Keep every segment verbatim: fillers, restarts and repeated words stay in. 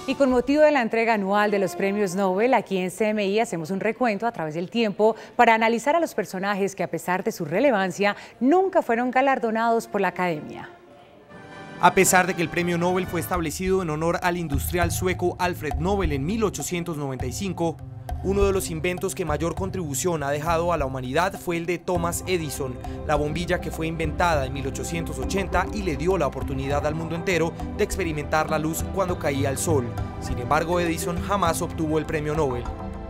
Y con motivo de la entrega anual de los premios Nobel, aquí en C M I hacemos un recuento a través del tiempo para analizar a los personajes que, a pesar de su relevancia, nunca fueron galardonados por la Academia. A pesar de que el premio Nobel fue establecido en honor al industrial sueco Alfred Nobel en mil ochocientos noventa y cinco, uno de los inventos que mayor contribución ha dejado a la humanidad fue el de Thomas Edison, la bombilla que fue inventada en mil ochocientos ochenta y le dio la oportunidad al mundo entero de experimentar la luz cuando caía el sol. Sin embargo, Edison jamás obtuvo el premio Nobel.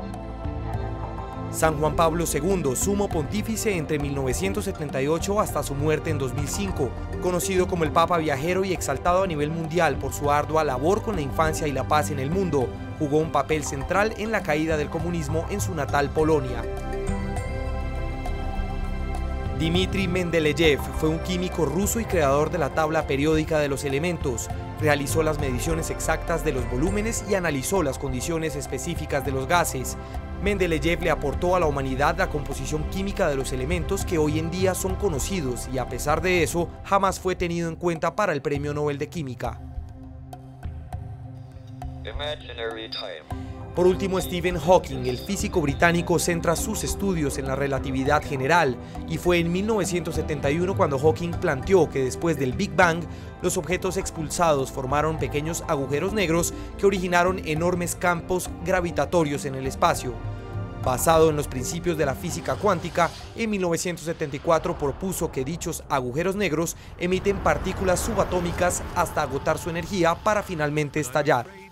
San Juan Pablo segundo, sumo pontífice entre mil novecientos setenta y ocho hasta su muerte en dos mil cinco, conocido como el Papa viajero y exaltado a nivel mundial por su ardua labor con la infancia y la paz en el mundo, jugó un papel central en la caída del comunismo en su natal Polonia. Dmitri Mendeleev fue un químico ruso y creador de la tabla periódica de los elementos. Realizó las mediciones exactas de los volúmenes y analizó las condiciones específicas de los gases. Mendeleev le aportó a la humanidad la composición química de los elementos que hoy en día son conocidos y, a pesar de eso, jamás fue tenido en cuenta para el Premio Nobel de Química. Por último, Stephen Hawking, el físico británico, centra sus estudios en la relatividad general, y fue en mil novecientos setenta y uno cuando Hawking planteó que después del Big Bang, los objetos expulsados formaron pequeños agujeros negros que originaron enormes campos gravitatorios en el espacio. Basado en los principios de la física cuántica, en mil novecientos setenta y cuatro propuso que dichos agujeros negros emiten partículas subatómicas hasta agotar su energía para finalmente estallar.